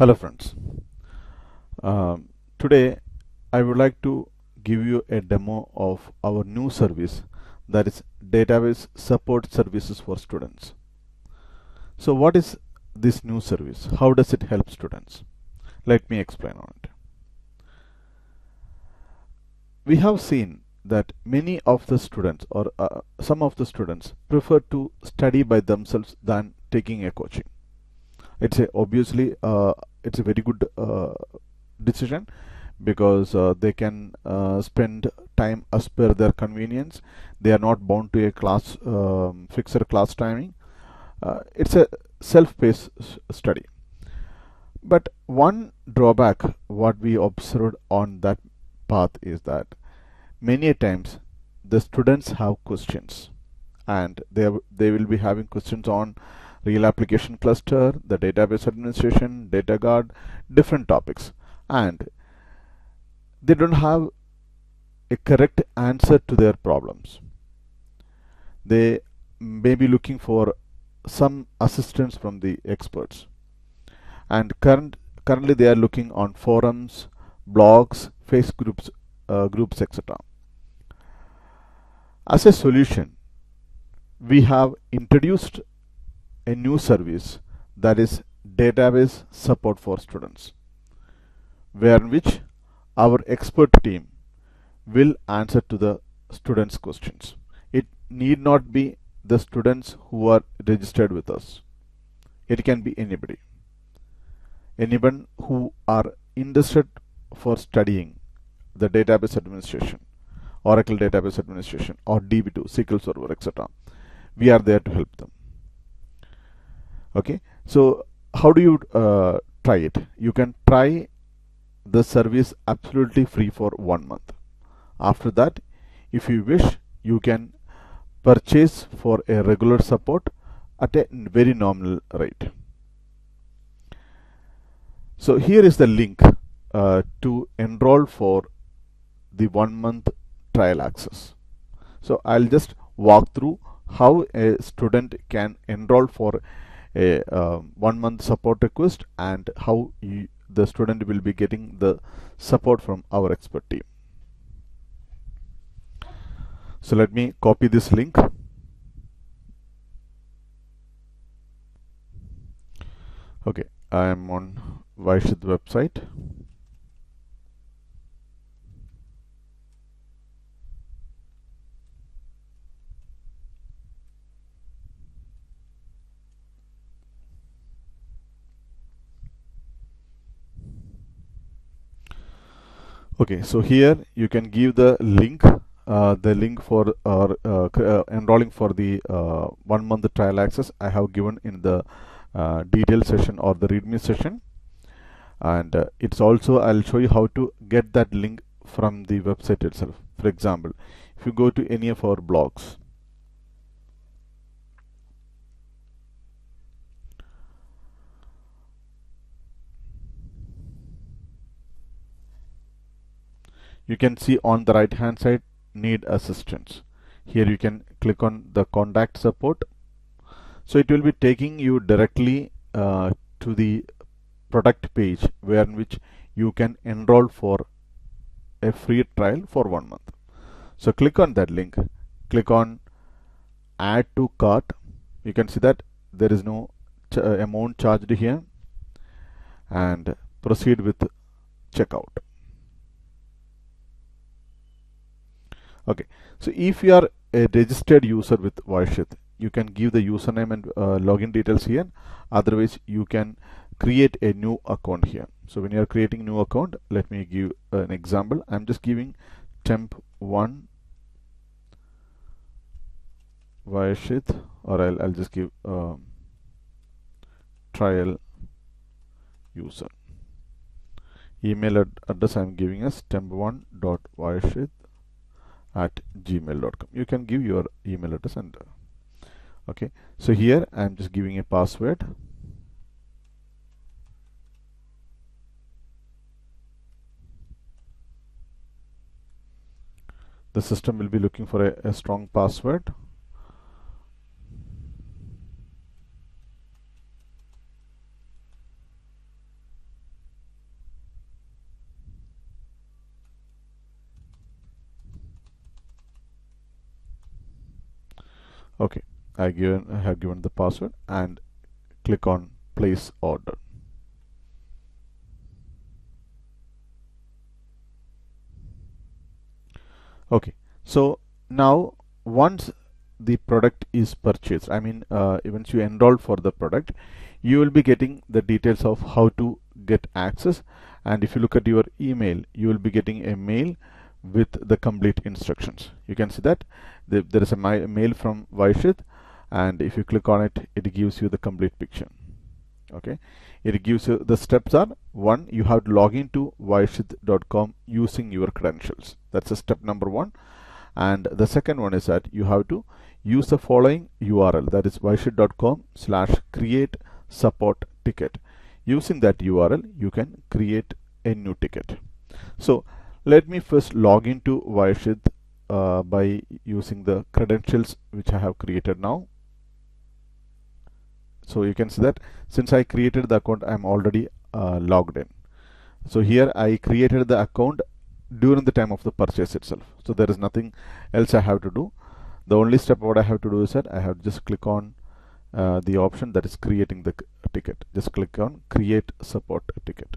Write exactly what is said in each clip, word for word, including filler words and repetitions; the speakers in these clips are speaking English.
Hello friends. Um, Today I would like to give you a demo of our new service, that is database support services for students. So what is this new service? How does it help students? Let me explain on it. We have seen that many of the students or uh, some of the students prefer to study by themselves than taking a coaching. It's a obviously uh, it's a very good uh, decision, because uh, they can uh, spend time as per their convenience. They are not bound to a class um, fixed class timing. Uh, it's a self-paced study. But one drawback what we observed on that path is that many times the students have questions, and they they will be having questions on real application cluster, the database administration, data guard, different topics, and they don't have a correct answer to their problems. They may be looking for some assistance from the experts, and current currently they are looking on forums, blogs, face groups, uh, groups, et cetera. As a solution, we have introduced a new service, that is database support for students, where in which our expert team will answer to the students' questions. It need not be the students who are registered with us. It can be anybody. Anyone who are interested for studying the database administration, Oracle database administration, or D B two, S Q L Server, et cetera. We are there to help them. Okay, so how do you uh, try it? You can try the service absolutely free for one month. After that, if you wish, you can purchase for a regular support at a very nominal rate. So here is the link uh, to enroll for the one month trial access. So I'll just walk through how a student can enroll for a uh, one month support request, and how you, the student will be getting the support from our expert team. So let me copy this link. Okay, I am on Wysheid website. Okay, so here you can give the link, uh, the link for uh, uh, uh, enrolling for the uh, one month trial access. I have given in the uh, detail session or the readme session, and uh, it's also I'll show you how to get that link from the website itself. For example, if you go to any of our blogs, you can see on the right hand side, need assistance. Here you can click on the contact support. So it will be taking you directly uh, to the product page, where in which you can enroll for a free trial for one month. So click on that link, click on add to cart. You can see that there is no ch amount charged here, and proceed with checkout. Okay, so if you are a registered user with Wysheid, you can give the username and uh, login details here. Otherwise, you can create a new account here. So when you are creating a new account, let me give an example. I'm just giving temp one Wysheid, or I'll, I'll just give um, trial user. Email ad address I'm giving as temp one dot wysheid at gmail dot com. You can give your email address, and uh, okay, so here I'm just giving a password. The system will be looking for a, a strong password. Okay, I given I have given the password and click on place order. Okay, so now once the product is purchased, I mean uh, once you enroll for the product, you will be getting the details of how to get access. And if you look at your email, you will be getting a mail with the complete instructions. You can see that the, there is a mail from Wysheid, and if you click on it, it gives you the complete picture. Okay, it gives you the steps are: one, you have to log into wysheid dot com using your credentials. That's a step number one. And the second one is that you have to use the following U R L, that is wysheid dot com slash create support ticket. Using that U R L, you can create a new ticket. So let me first log into Wysheid uh, by using the credentials which I have created now. So you can see that since I created the account, I am already uh, logged in. So here I created the account during the time of the purchase itself. So there is nothing else I have to do. The only step what I have to do is that I have to just click on uh, the option that is creating the ticket. Just click on create support ticket.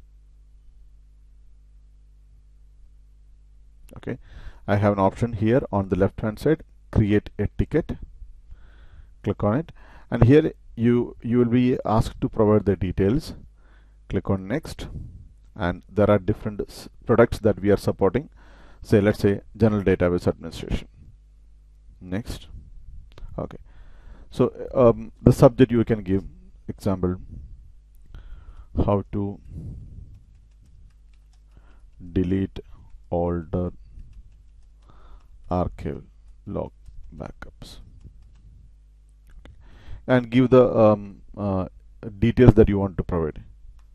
Okay, I have an option here on the left hand side, create a ticket. Click on it, and here you you will be asked to provide the details. Click on next, and there are different products that we are supporting. Say let's say general database administration. Next. Okay, so um, the subject you can give example, how to delete older archive log backups, okay, and give the um, uh, details that you want to provide.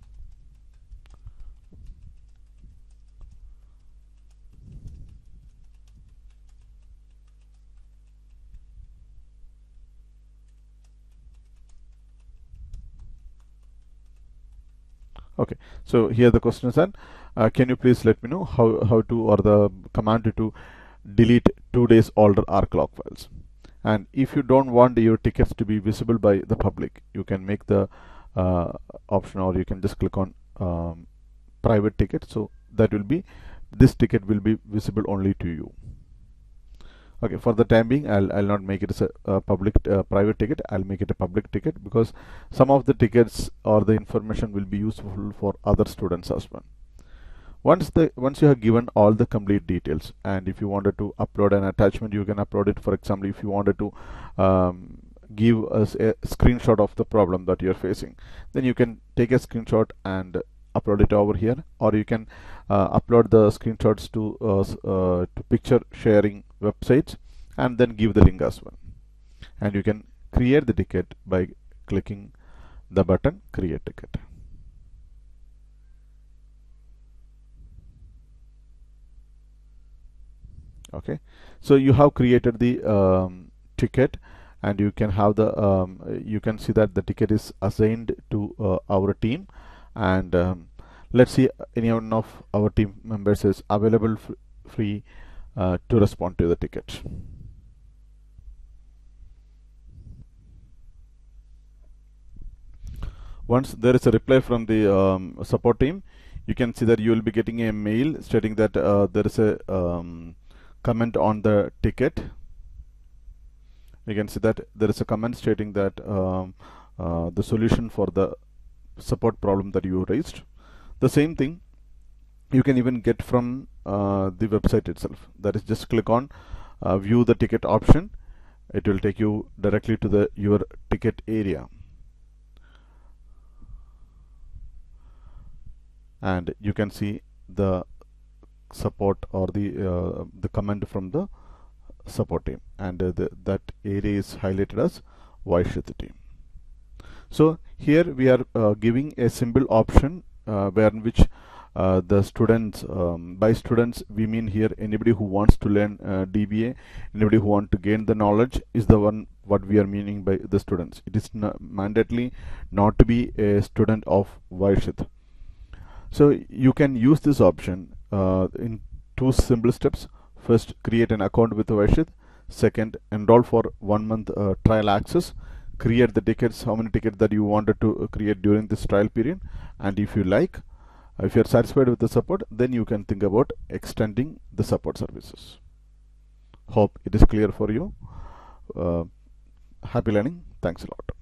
Okay, so here the question is that uh, can you please let me know how, how to, or the command to delete two days older arch log files. And if you don't want your tickets to be visible by the public, you can make the uh, option, or you can just click on um, private ticket. So that will be, this ticket will be visible only to you. Okay, for the time being, I'll, I'll not make it as a, a public uh, private ticket. I'll make it a public ticket because some of the tickets or the information will be useful for other students as well. Once the once you have given all the complete details, and if you wanted to upload an attachment, you can upload it. For example, if you wanted to um, give us a screenshot of the problem that you're facing, then you can take a screenshot and upload it over here, or you can uh, upload the screenshots to uh, uh, to picture sharing websites and then give the link as well. And you can create the ticket by clicking the button create ticket. Okay, so you have created the um, ticket, and you can have the um, you can see that the ticket is assigned to uh, our team. And um, let's see, any one of our team members is available free uh, to respond to the ticket. Once there is a reply from the um, support team, you can see that you will be getting a mail stating that uh, there is a um, comment on the ticket. You can see that there is a comment stating that um, uh, the solution for the support problem that you raised. The same thing you can even get from uh, the website itself. That is, just click on uh, view the ticket option. It will take you directly to the your ticket area, and you can see the support or the uh, the comment from the support team, and uh, the, that area is highlighted as Wysheid Team. So here we are uh, giving a simple option uh, where in which uh, the students, um, by students we mean here anybody who wants to learn uh, D B A, anybody who want to gain the knowledge is the one what we are meaning by the students. It is not mandatorily not to be a student of Wysheid. So you can use this option uh, in two simple steps. First, create an account with Wysheid. Second, enroll for one month uh, trial access. Create the tickets, how many tickets that you wanted to uh, create during this trial period, and if you like, if you are satisfied with the support, then you can think about extending the support services. Hope it is clear for you. Uh, happy learning. Thanks a lot.